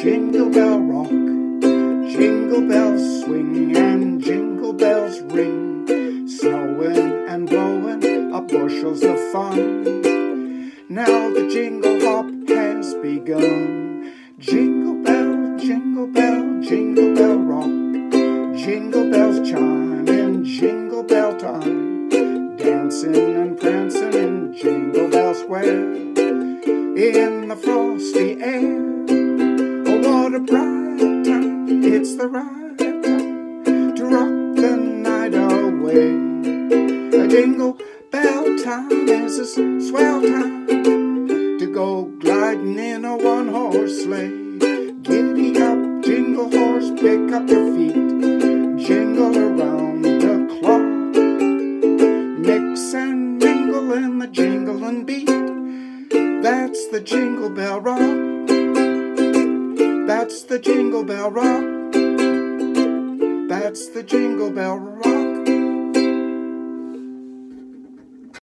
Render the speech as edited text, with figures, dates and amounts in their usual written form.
Jingle bell rock, jingle bells swing and jingle bells ring, snowing and blowing up bushels of fun. Now the jingle hop has begun. Jingle bell, jingle bell, jingle bell rock, jingle bells chime in jingle bell time, dancing and prancing in Jingle Bell Square, in the frosty air. Oh, what a bright time, it's the right time to rock the night away. A jingle bell time is a swell time to go gliding in a one-horse sleigh. Giddy up, jingle horse, pick up your feet, jingle around the clock, mix and mingle in the jingling beat. That's the Jingle Bell Rock. That's the Jingle Bell Rock. That's the Jingle Bell Rock.